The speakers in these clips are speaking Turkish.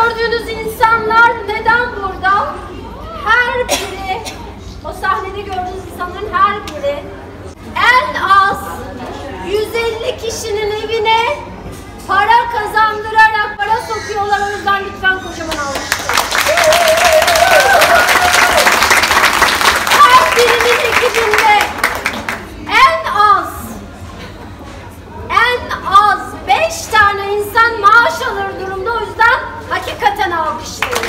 gördüğünüz insanlar neden burada? Her biri, o sahnede gördüğünüz insanların her biri en az 150 kişinin evine para kazandırarak para sokuyorlar. O yüzden lütfen kocaman alkışlayın. Her birinin ekibinde en az 5 tane insan maaş alır durumda. O yüzden hakikaten alkışlayın.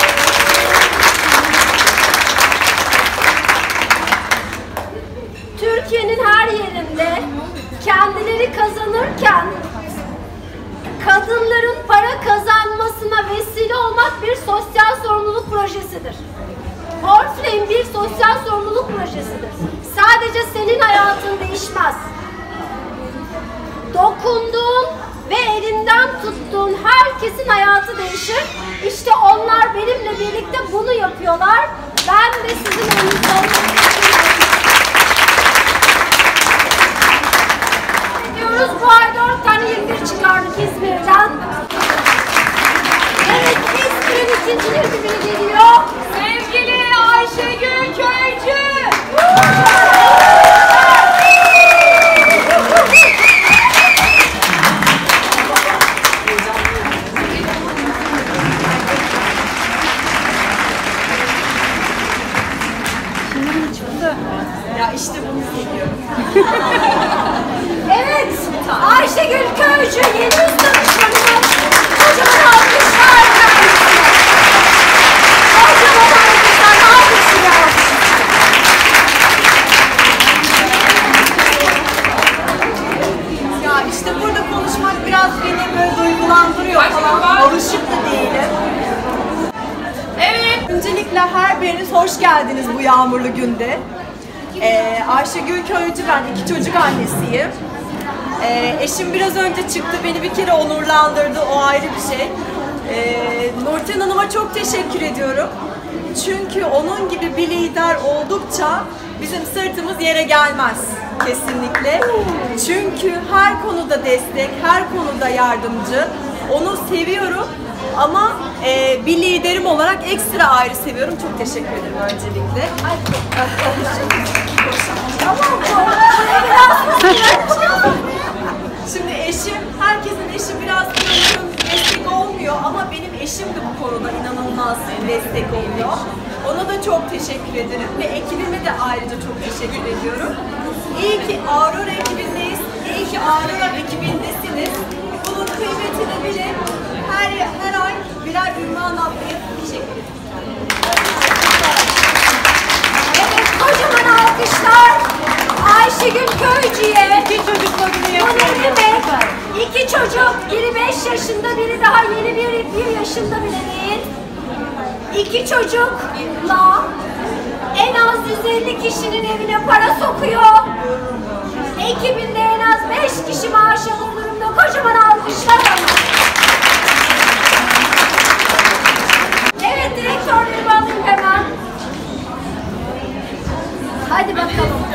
Türkiye'nin her yerinde kendileri kazanırken kadınların para kazanmasına vesile olmak bir sosyal sorumluluk projesidir. Oriflame bir sosyal sorumluluk projesidir. Sadece senin hayatın değişmez. Dokunduğun ve elinden tuttuğun herkesin hayatı değişir. İşte onlar benimle birlikte bunu yapıyorlar. Ben de sizin elinizde olmak diyoruz. Bu ay 4 tane 21 çıkardık İzmir'den. Evet, İzmir'in ikinci biri geliyor. Sevgili Ayşegül Köycü. Ya işte bunu seviyorum. Evet, Ayşegül Köycü yeni üst danışmanımız. Kocaman alkışlar kendisine. Kocaman alkışlar, alkışlar. Ya işte burada konuşmak biraz beni böyle duygulandırıyor falan. Alışık da değilim. Evet. Öncelikle her biriniz hoş geldiniz bu yağmurlu günde. Ayşegül Köycü, ben 2 çocuk annesiyim. Eşim biraz önce çıktı, beni bir kere onurlandırdı, o ayrı bir şey. Nurten Hanım'a çok teşekkür ediyorum. Çünkü onun gibi bir lider oldukça bizim sırtımız yere gelmez kesinlikle. Çünkü her konuda destek, her konuda yardımcı. Onu seviyorum ama bir liderim olarak ekstra ayrı seviyorum. Çok teşekkür ederim öncelikle. Şimdi eşim, herkesin eşi biraz destek olmuyor ama benim eşim de bu konuda inanılmaz destek oluyor. Ona da çok teşekkür ederim ve ekibime de ayrıca çok teşekkür ediyorum. İyi ki Aurora ekibindeyiz, iyi ki Aurora ekibindesiniz. Bunun kıymetini bilin, her ay birer ünvan atlayıp teşekkür ederim. Evet, kocaman alkışlar Ayşegül Köycü'ye. 2 çocukla bile yapıyor. 2 çocuk, biri 5 yaşında, biri daha yeni bir yaşında bile değil. 2 çocukla en az 150 kişinin evine para sokuyor. Ekibinde en az 5 kişi maaş alır durumda. Kocaman alkışlar alın. Evet, direktörleri alayım hemen. Hadi bakalım.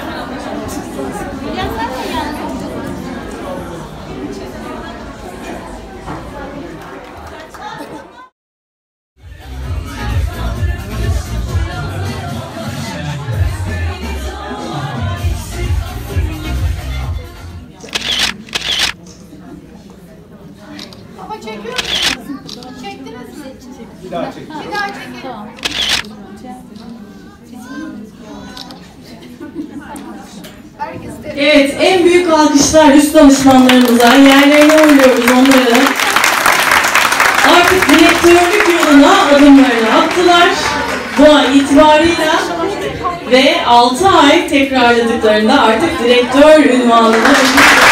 Baba çekiyor musunuz? Çektiniz mi? Bir daha çekin. Bir daha çekin. Tamam. Evet, en büyük alkışlar üst danışmanlarımıza. Yerlerine uğurluyoruz onları. Artık direktörlük yoluna adımlarını attılar. Bu ay itibarıyla ve 6 ay tekrarladıklarında artık direktör unvanına